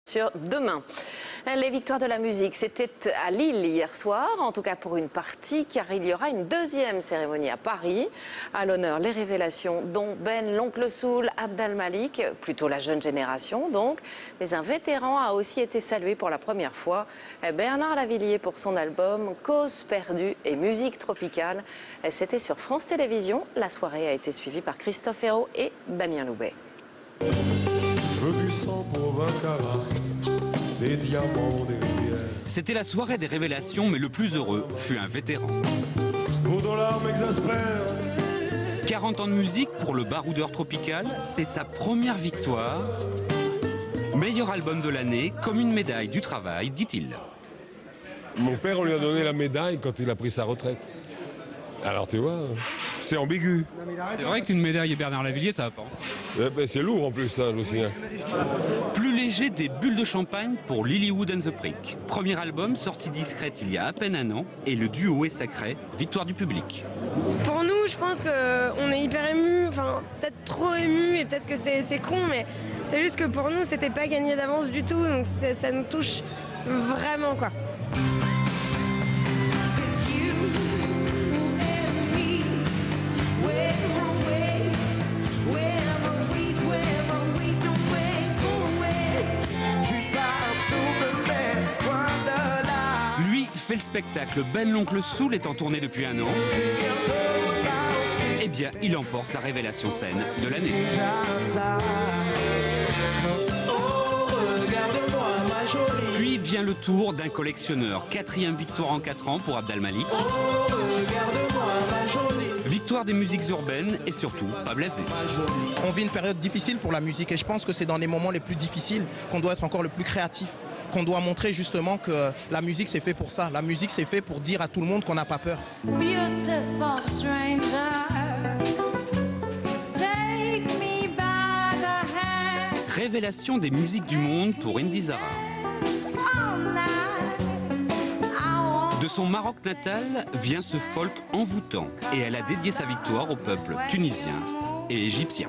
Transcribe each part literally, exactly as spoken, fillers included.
Sur demain. Les victoires de la musique, c'était à Lille hier soir, en tout cas pour une partie, car il y aura une deuxième cérémonie à Paris. À l'honneur, les révélations, dont Ben, l'oncle Soul, Abd Al-Malik, plutôt la jeune génération donc. Mais un vétéran a aussi été salué pour la première fois, Bernard Lavilliers, pour son album Cause perdue et musique tropicale. C'était sur France Télévisions. La soirée a été suivie par Christophe Hérault et Damien Loubet. Je veux du sang pour vingt carats, des diamants, des rivières. C'était la soirée des révélations, mais le plus heureux fut un vétéran. Vos dollars m'exaspèrent. quarante ans de musique pour le baroudeur tropical, c'est sa première victoire. Meilleur album de l'année, comme une médaille du travail, dit-il. Mon père, on lui a donné la médaille quand il a pris sa retraite. Alors tu vois, c'est ambigu. C'est vrai qu'une médaille et Bernard Lavilliers, ça va pas ensemble. Eh ben, c'est lourd en plus, ça, je vous signale. Plus léger des bulles de champagne pour Lilywood and the Prick. Premier album sorti discrète il y a à peine un an et le duo est sacré, victoire du public. Pour nous, je pense qu'on est hyper émus, enfin peut-être trop émus et peut-être que c'est con, mais c'est juste que pour nous, c'était pas gagné d'avance du tout, donc ça nous touche vraiment quoi. Fait le spectacle, Ben l'oncle Soul est en tournée depuis un an. Eh bien, il emporte la révélation scène de l'année. Puis vient le tour d'un collectionneur. Quatrième victoire en quatre ans pour Abd Al-Malik. Victoire des musiques urbaines et surtout pas blasé. On vit une période difficile pour la musique et je pense que c'est dans les moments les plus difficiles qu'on doit être encore le plus créatif. Qu'on doit montrer justement que la musique c'est fait pour ça. La musique c'est fait pour dire à tout le monde qu'on n'a pas peur. Révélation des musiques du monde pour Indy Zara. De son Maroc natal vient ce folk envoûtant et elle a dédié sa victoire au peuple tunisien et égyptien.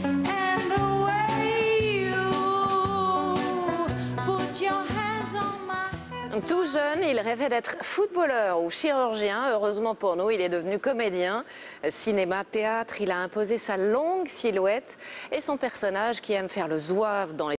Tout jeune, il rêvait d'être footballeur ou chirurgien. Heureusement pour nous, il est devenu comédien. Cinéma, théâtre, il a imposé sa longue silhouette et son personnage qui aime faire le zouave dans les